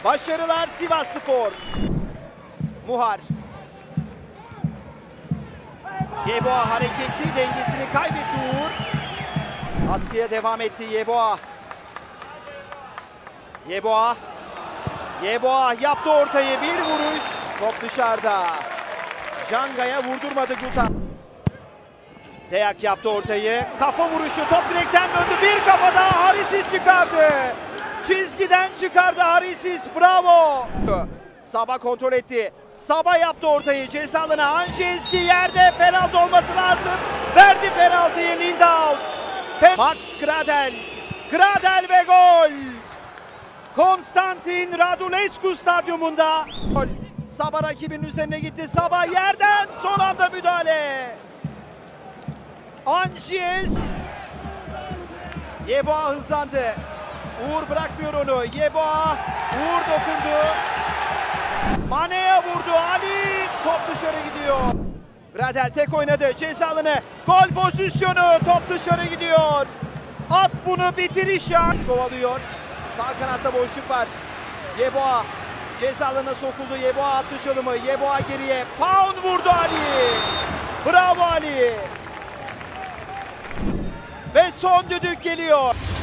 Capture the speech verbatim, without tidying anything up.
Başarılar Sivasspor. Muhar. Yeboah hareketli, dengesini kaybetti Uğur. Baskıya devam etti Yeboah. Yeboah. Yeboah yaptı ortayı, bir vuruş. Top dışarıda. Janga'ya vurdurmadı Guta. Deyak yaptı ortayı. Kafa vuruşu, top direkten döndü. Bir kafa daha, Harisis çıkardı. Çizgiden çıkardı Harisis, bravo. Sabah kontrol etti. Sabah yaptı ortayı, ceza alanına. Angelski yerde, penaltı olması lazım. Verdi penaltıyı Lindaut. Pen Max Gradel. Gradel ve gol. Konstantin Radulescu stadyumunda. Sabah rakibinin üzerine gitti. Sabah yerden son anda müdahale. Angies. Yeboah hızlandı. Uğur bırakmıyor onu. Yeboah. Uğur dokundu. Mane'ye vurdu. Ali. Top dışarı gidiyor. Gradel tek oynadı. Ceza alanı. Gol pozisyonu. Top dışarı gidiyor. At bunu, bitir iş ya. Kovalıyor. Sağ kanatta boşluk var. Yeboah. Ceza alanına sokuldu. Yeboah attı çalımı. Yeboah geriye. Pound vurdu Ali. Bravo Ali. Ve son düdük geliyor.